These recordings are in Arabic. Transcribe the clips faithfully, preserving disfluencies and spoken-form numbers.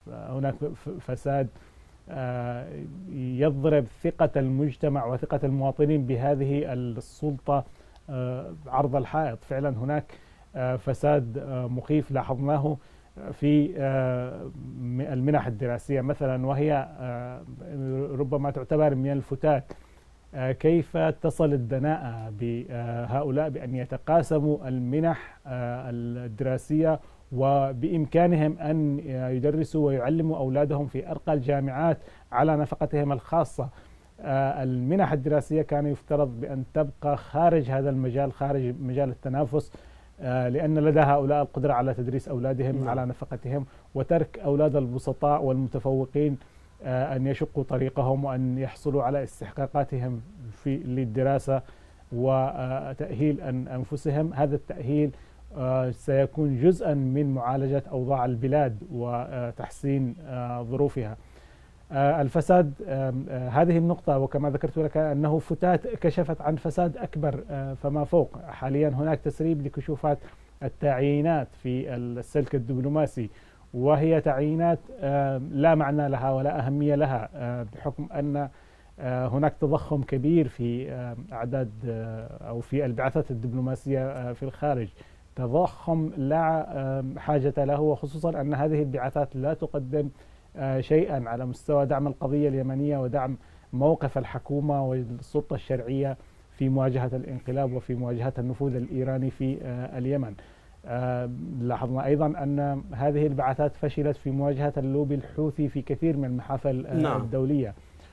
هناك فساد يضرب ثقة المجتمع وثقة المواطنين بهذه السلطة عرض الحائط. فعلا هناك فساد مخيف لاحظناه في المنح الدراسية مثلا، وهي ربما تعتبر من الفتات. كيف تصل الدناءة بهؤلاء بأن يتقاسموا المنح الدراسية وبإمكانهم أن يدرسوا ويعلموا أولادهم في أرقى الجامعات على نفقتهم الخاصة. المنح الدراسية كان يفترض بأن تبقى خارج هذا المجال، خارج مجال التنافس، لأن لدى هؤلاء القدرة على تدريس أولادهم م. على نفقتهم، وترك أولاد البسطاء والمتفوقين أن يشقوا طريقهم وأن يحصلوا على استحقاقاتهم في للدراسة وتأهيل أنفسهم. هذا التأهيل سيكون جزءا من معالجة أوضاع البلاد وتحسين ظروفها. الفساد، هذه النقطة وكما ذكرت لك أنه فتات كشفت عن فساد أكبر فما فوق. حاليا هناك تسريب لكشوفات التعيينات في السلك الدبلوماسي، وهي تعيينات لا معنى لها ولا أهمية لها، بحكم أن هناك تضخم كبير في أعداد أو في البعثات الدبلوماسية في الخارج، تضخم لا حاجة له، وخصوصا أن هذه البعثات لا تقدم شيئا على مستوى دعم القضية اليمنية ودعم موقف الحكومة والسلطة الشرعية في مواجهة الانقلاب وفي مواجهة النفوذ الإيراني في اليمن. لاحظنا أيضا أن هذه البعثات فشلت في مواجهة اللوبي الحوثي في كثير من المحافل نعم. الدولية،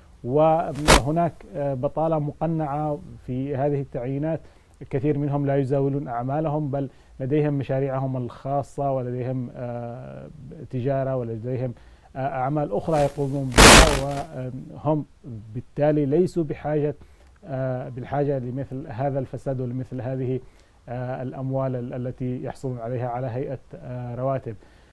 وهناك بطالة مقنعة في هذه التعيينات. كثير منهم لا يزاولون أعمالهم، بل لديهم مشاريعهم الخاصة ولديهم تجارة ولديهم أعمال أخرى يقومون بها، وهم بالتالي ليسوا بحاجة بالحاجة لمثل هذا الفساد ولمثل هذه الأموال التي يحصلون عليها على هيئة رواتب.